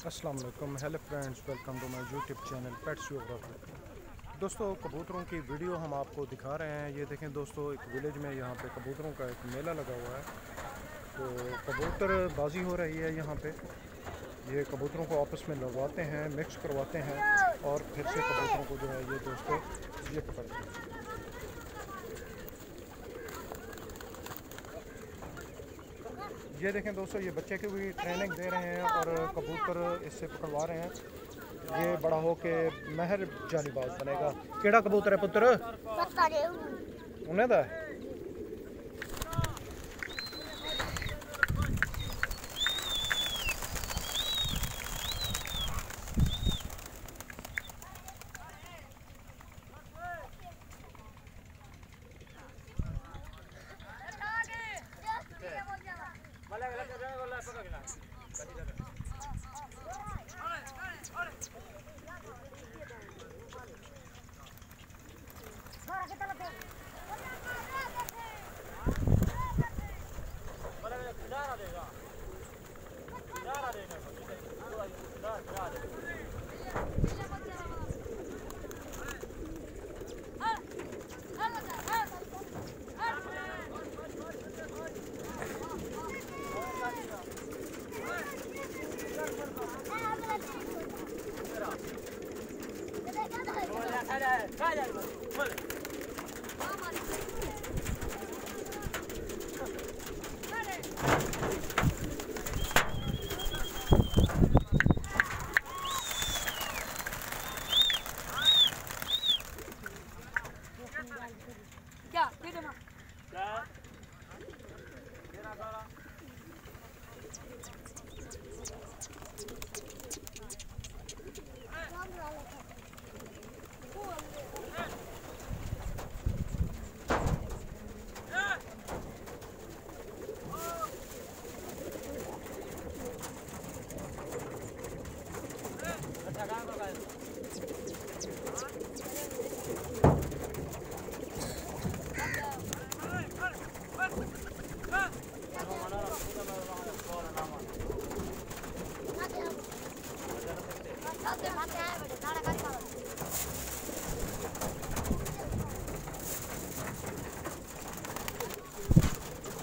अस्सलाम वालेकुम, hello friends, welcome to my YouTube channel pets geography. दोस्तों, कबूतरों की वीडियो हम आपको दिखा रहे हैं। ये देखें दोस्तों, एक विलेज में यहाँ पे कबूतरों का एक मेला लगा हुआ है। तो कबूतर बाजी हो रही है यहाँ पे। ये कबूतरों को आपस में लड़वाते हैं, मिक्स करवाते हैं और फिर से कबूतरों को जो है ये दोस्तों ये पकड़ते हैं। ये देखें दोस्तों, ये बच्चे की भी ट्रेनिंग दे रहे हैं और कबूतर इससे पकड़वा रहे हैं। ये बड़ा हो के महर जानीबाज बनेगा। केड़ा कबूतर है पुत्र? उन्हें दा क्या दे दो ना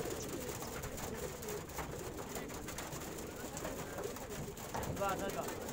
Vai, vai, vai.